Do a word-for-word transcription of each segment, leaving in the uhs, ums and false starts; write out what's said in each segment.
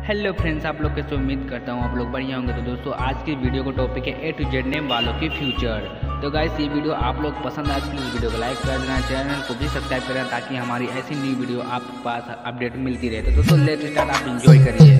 Hello friends, आप लोग कैसे उम्मीद करता हूँ आप लोग बढ़िया होंगे। तो दोस्तों आज की वीडियो का टॉपिक है ए टू जेड नेम वालों की फ्यूचर। तो गाइस ये वीडियो आप लोग पसंद आए तो इस वीडियो को लाइक कर देना, चैनल को भी सब्सक्राइब करना ताकि हमारी ऐसी नई वीडियो आपके पास अपडेट मिलती रहे। तो दोस्तों लेट्स स्टार्ट, आप एंजॉय करिए।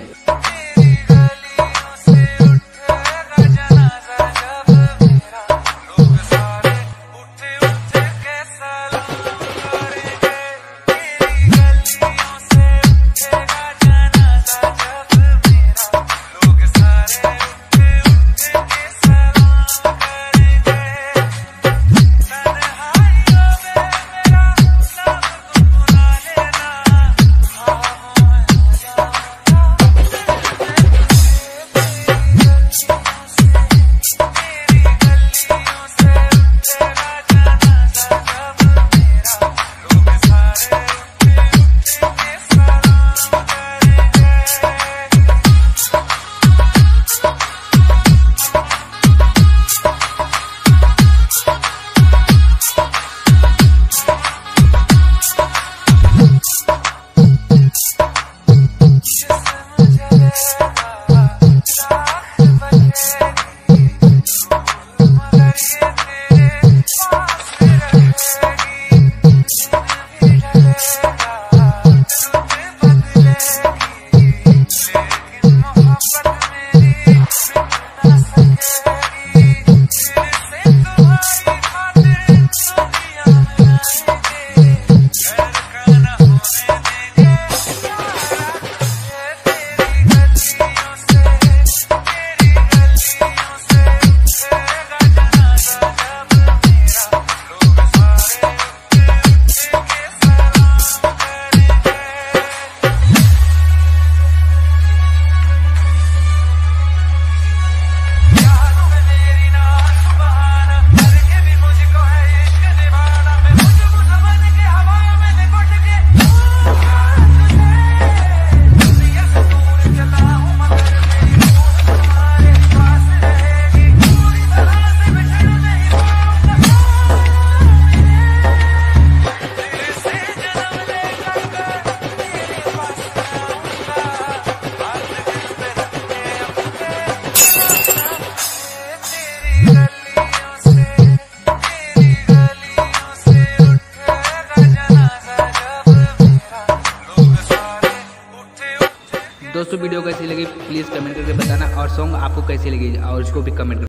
दोस्तों वीडियो कैसी लगी प्लीज़ कमेंट करके बताना, और सॉन्ग आपको कैसी लगी और उसको भी कमेंट